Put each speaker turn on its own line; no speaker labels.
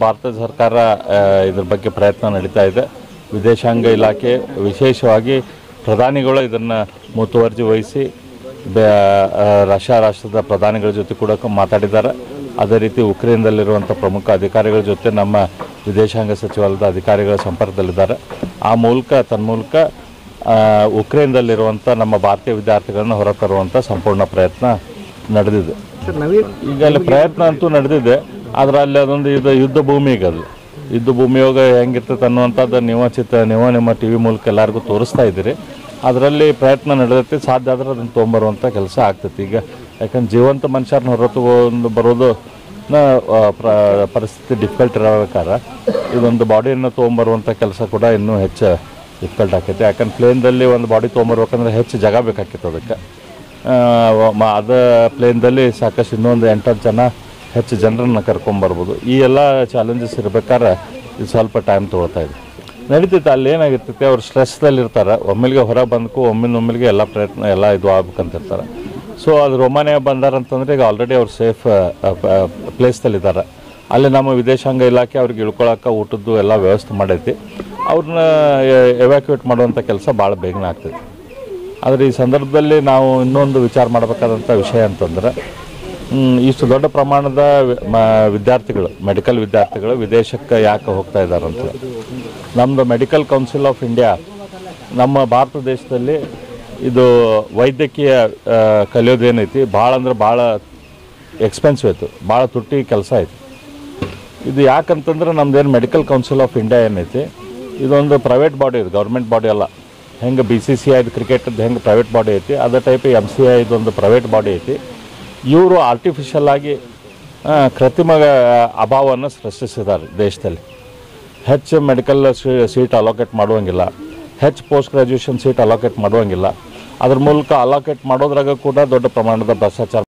ಭಾರತ ಸರ್ಕಾರ ಇದರ ಬಗ್ಗೆ ಪ್ರಯತ್ನ ನಡೀತಾ ಇದೆ. ವಿದೇಶಾಂಗ ಇಲಾಖೆ ವಿಶೇಷವಾಗಿ ಪ್ರಧಾನಿಗಳು ಇದನ್ನು ಮುತುವರ್ಜಿ ವಹಿಸಿ ರಾಷ್ಟ್ರದ ಪ್ರಧಾನಿಗಳ ಜೊತೆ ಕೂಡ ಮಾತಾಡಿದ್ದಾರೆ. ಅದೇ ರೀತಿ ಉಕ್ರೇನ್ದಲ್ಲಿರುವಂಥ ಪ್ರಮುಖ ಅಧಿಕಾರಿಗಳ ಜೊತೆ ನಮ್ಮ ವಿದೇಶಾಂಗ ಸಚಿವಾಲಯದ ಅಧಿಕಾರಿಗಳ ಸಂಪರ್ಕದಲ್ಲಿದ್ದಾರೆ. ಆ ಮೂಲಕ ತನ್ಮೂಲಕ ಉಕ್ರೇನ್ದಲ್ಲಿರುವಂಥ ನಮ್ಮ ಭಾರತೀಯ ವಿದ್ಯಾರ್ಥಿಗಳನ್ನು ಹೊರತರುವಂಥ ಸಂಪೂರ್ಣ ಪ್ರಯತ್ನ ನಡೆದಿದೆ. ಈಗ ಅಲ್ಲಿ ಪ್ರಯತ್ನ ಅಂತೂ ನಡೆದಿದೆ, ಆದರೆ ಅಲ್ಲಿ ಅದೊಂದು ಯುದ್ಧ ಭೂಮಿ ಈಗ ಅದು ಯುದ್ಧ ಭೂಮಿಯೋಗ ಹೆಂಗಿರ್ತದೆ ಅನ್ನುವಂಥದ್ದು ನೀವು ನಿಮ್ಮ ಟಿ ವಿ ಮೂಲಕ ಎಲ್ಲರಿಗೂ ತೋರಿಸ್ತಾ ಇದ್ದೀರಿ. ಅದರಲ್ಲಿ ಪ್ರಯತ್ನ ನಡೆದೈತಿ. ಸಾಧ್ಯ ಆದರೆ ಅದನ್ನು ತೊಗೊಂಬರುವಂಥ ಕೆಲಸ ಆಗ್ತೈತಿ. ಈಗ ಯಾಕಂದ್ರೆ ಜೀವಂತ ಮನುಷ್ಯರನ್ನ ಹೊರತುಕೊಂಡು ಬರೋದು ಪರಿಸ್ಥಿತಿ ಡಿಫಿಕಲ್ಟ್ ಇರಬೇಕಾದ್ರೆ ಇದೊಂದು ಬಾಡಿಯನ್ನು ತೊಗೊಂಬರುವಂಥ ಕೆಲಸ ಕೂಡ ಇನ್ನೂ ಹೆಚ್ಚು ಡಿಫಿಕಲ್ಟ್ ಆಕೈತಿ. ಯಾಕಂದ್ರೆ ಪ್ಲೇನ್ದಲ್ಲಿ ಒಂದು ಬಾಡಿ ತೊಗೊಂಬರ್ಬೇಕಂದ್ರೆ ಹೆಚ್ಚು ಜಾಗ ಬೇಕಾಗಿತ್ತು. ಅದಕ್ಕೆ ಅದು ಪ್ಲೇನ್ದಲ್ಲಿ ಸಾಕಷ್ಟು ಇನ್ನೊಂದು 8-10 ಜನ ಹೆಚ್ಚು ಜನರನ್ನು ಕರ್ಕೊಂಬರ್ಬೋದು. ಈ ಎಲ್ಲ ಚಾಲೆಂಜಸ್ ಇರ್ಬೇಕಾದ್ರೆ ಇದು ಸ್ವಲ್ಪ ಟೈಮ್ ತೊಗೊಳ್ತಾ ಇದೆ. ನಡೀತೈತೆ. ಅಲ್ಲಿ ಏನಾಗಿರ್ತೈತೆ, ಅವ್ರು ಸ್ಟ್ರೆಸ್ದಲ್ಲಿರ್ತಾರೆ. ಒಮ್ಮೆಲ್ಗೆ ಹೊರ ಬಂದಕ್ಕೂ ಒಮ್ಮೆಲ್ಗೆ ಎಲ್ಲ ಪ್ರಯತ್ನ ಎಲ್ಲ ಇದು ಆಗ್ಬೇಕಂತಿರ್ತಾರೆ. ಸೊ ಅದು ರೊಮಾನಿಯಾ ಬಂದಾರಂತಂದರೆ ಈಗ ಆಲ್ರೆಡಿ ಅವ್ರು ಸೇಫ್ ಪ್ಲೇಸ್ದಲ್ಲಿದ್ದಾರೆ. ಅಲ್ಲಿ ನಮ್ಮ ವಿದೇಶಾಂಗ ಇಲಾಖೆ ಅವ್ರಿಗೆ ಇಳ್ಕೊಳಕ್ಕೆ ಊಟದ್ದು ಎಲ್ಲ ವ್ಯವಸ್ಥೆ ಮಾಡೈತಿ. ಅವ್ರನ್ನ ಎವ್ಯಾಕ್ಯುಯೇಟ್ ಮಾಡುವಂಥ ಕೆಲಸ ಭಾಳ ಬೇಗನೆ ಆಗ್ತೈತಿ. ಆದರೆ ಈ ಸಂದರ್ಭದಲ್ಲಿ ನಾವು ಇನ್ನೊಂದು ವಿಚಾರ ಮಾಡಬೇಕಾದಂಥ ವಿಷಯ ಅಂತಂದ್ರೆ, ಇಷ್ಟು ದೊಡ್ಡ ಪ್ರಮಾಣದ ವಿದ್ಯಾರ್ಥಿಗಳು ಮೆಡಿಕಲ್ ವಿದ್ಯಾರ್ಥಿಗಳು ವಿದೇಶಕ್ಕೆ ಯಾಕೆ ಹೋಗ್ತಾ ಇದ್ದಾರೆ ಅಂತ. ನಮ್ಮದು ಮೆಡಿಕಲ್ ಕೌನ್ಸಿಲ್ ಆಫ್ ಇಂಡಿಯಾ ನಮ್ಮ ಭಾರತ ದೇಶದಲ್ಲಿ ಇದು ವೈದ್ಯಕೀಯ ಕಲಿಯೋದೇನೈತಿ ಭಾಳ ಅಂದ್ರೆ ಭಾಳ ಎಕ್ಸ್ಪೆನ್ಸಿವ್ ಆಯಿತು, ಭಾಳ ತುಟ್ಟಿ ಕೆಲಸ ಐತಿ. ಇದು ಯಾಕಂತಂದ್ರೆ ನಮ್ದೇನು ಮೆಡಿಕಲ್ ಕೌನ್ಸಿಲ್ ಆಫ್ ಇಂಡಿಯಾ ಏನೈತಿ, ಇದೊಂದು ಪ್ರೈವೇಟ್ ಬಾಡಿ ಇದೆ, ಗೌರ್ಮೆಂಟ್ ಬಾಡಿ ಅಲ್ಲ. ಹೆಂಗೆ BCCI ಕ್ರಿಕೆಟದ್ದು ಹೆಂಗೆ ಪ್ರೈವೇಟ್ ಬಾಡಿ ಐತಿ, ಅದೇ ಟೈಪ್ MCI ಇದೊಂದು ಪ್ರೈವೇಟ್ ಬಾಡಿ ಐತಿ. ಇವರು ಆರ್ಟಿಫಿಷಿಯಲ್ ಆಗಿ ಕೃತ್ರಿಮ ಅಭಾವವನ್ನು ಸೃಷ್ಟಿಸಿದ್ದಾರೆ ದೇಶದಲ್ಲಿ. ಹೆಚ್ಚು ಮೆಡಿಕಲ್ ಸೀಟ್ ಅಲೋಕೇಟ್ ಮಾಡುವಂಗಿಲ್ಲ, ಹೆಚ್ಚು ಪೋಸ್ಟ್ ಗ್ರ್ಯಾಜುಯೇಷನ್ ಸೀಟ್ ಅಲೋಕೇಟ್ ಮಾಡುವಂಗಿಲ್ಲ. ಅದ್ರ ಮೂಲಕ ಅಲೋಕೇಟ್ ಮಾಡೋದ್ರಾಗ ಕೂಡ ದೊಡ್ಡ ಪ್ರಮಾಣದ ಭ್ರಷ್ಟಾಚಾರ